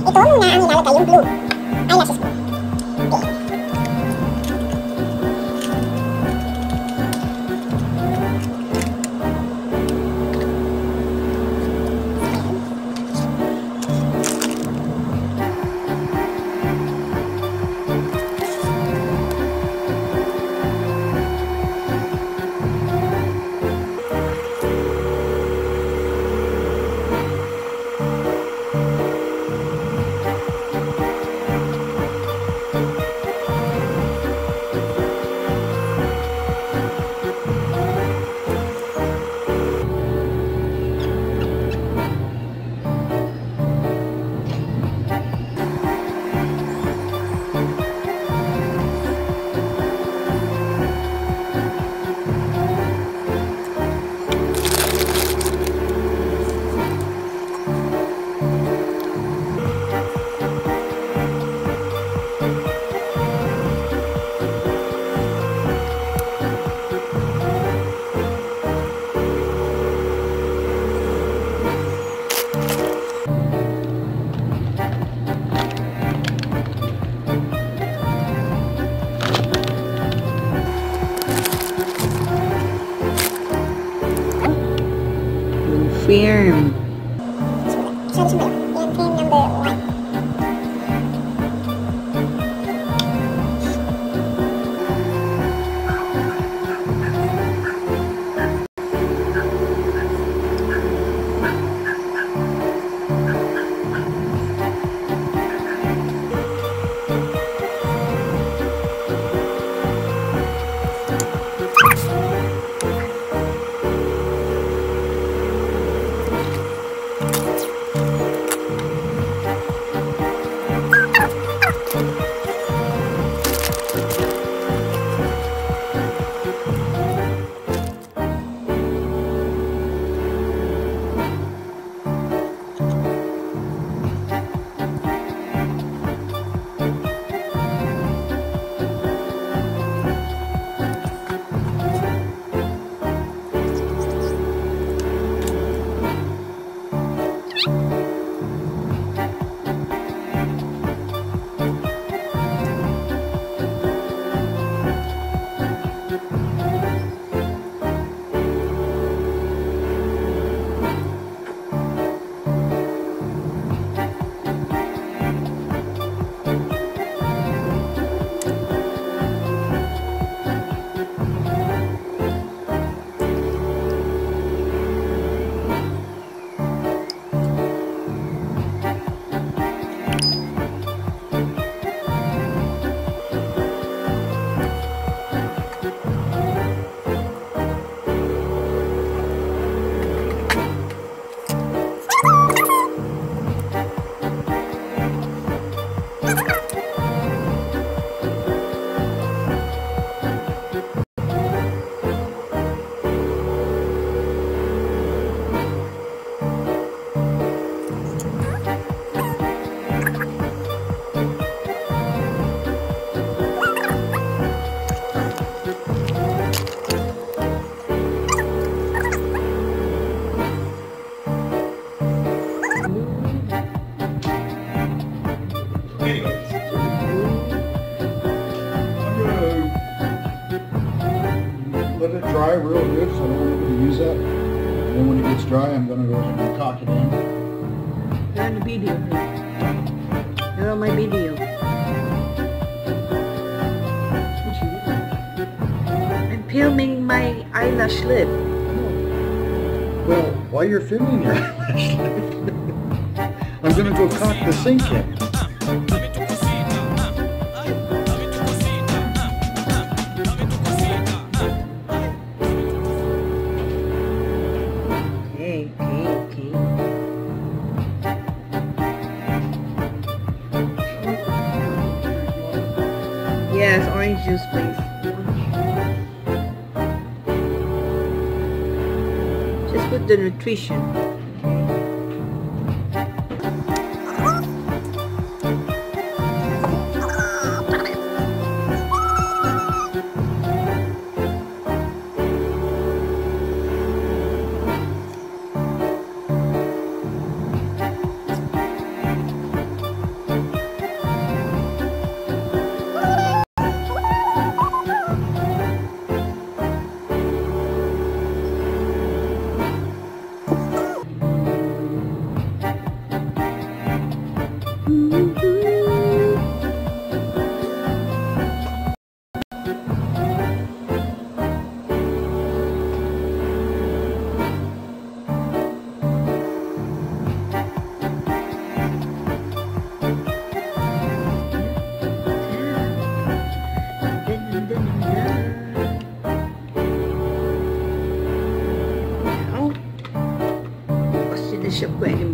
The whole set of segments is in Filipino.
Ito muna ang ilalagay yung blue eyelashes ko. Okay. Firm. Sabi sumbayo. Yan pin number 1. Let it dry real good so I don't want to use that. And then when it gets dry, I'm going to go ahead and cock it in. You're on the video. You're on my video. I'm filming my eyelash lip. Well, while you're filming your eyelash I'm going to go cock the sink in. Yes, orange juice, please. Just put the nutrition.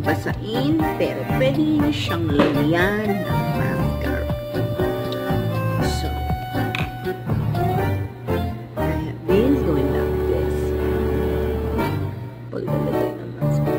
pwedeng basain, pero pwede niyo siyang lagyan ng mascara. So, I have this going like this. Paglalagay ng mascara.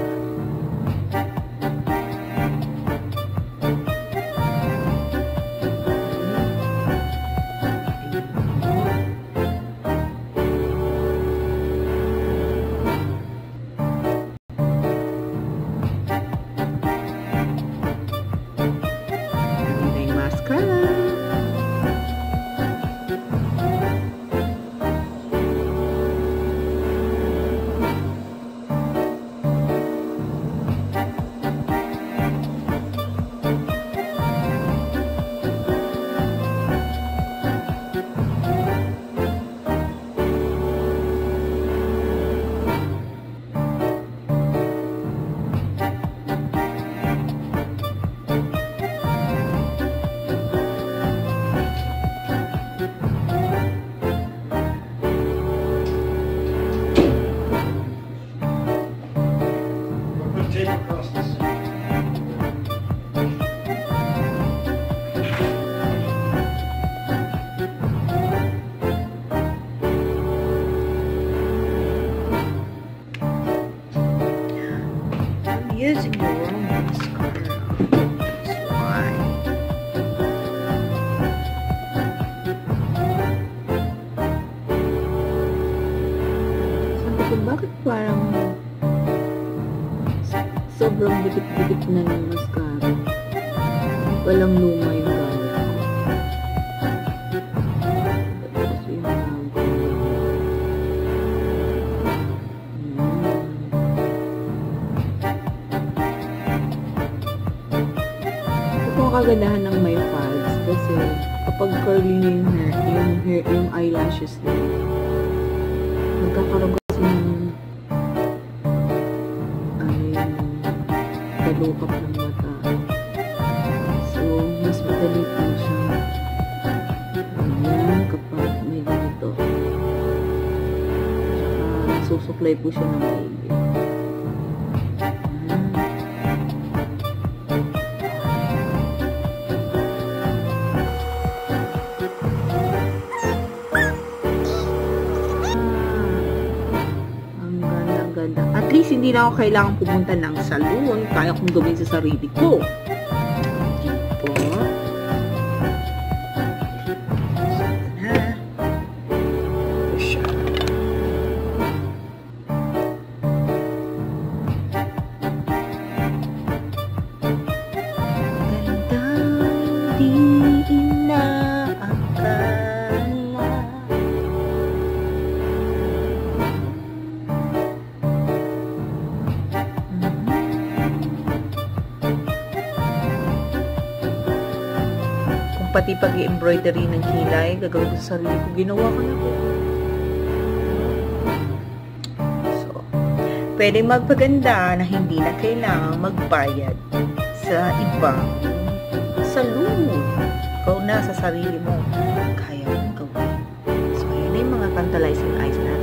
Tape across the side. I'm using the wrong mascara. That's why. Sabi ko, bakit parang sobrang dikit-dikit na ng mascara? Walang luma yung gamit ko. Ito kasi yung bago. Ito ang kagandahan ng may pads kasi kapag curly na yung eyelashes na nagkakaroon kasi ng kalukap ng mata. So, mas madali po siya. Ayan, kapag may ganito. Tsaka, nasusuklay po siya ng maigi. Ganda. At least, hindi na ako kailangan pumunta ng salon. Kaya kong gawin sa sarili ko. Tipo. Na. Push up. Gandang di inaakala. Pati pag-embroidery ng kilay, gagawin ko sa sarili ko. Ginawa ko na po. So, pwede magpaganda na hindi na kailangang magbayad sa ibang salon. Ikaw na sa sarili mo, kaya mong gawin. So, ayan na yung mga tantalizing eyes natin.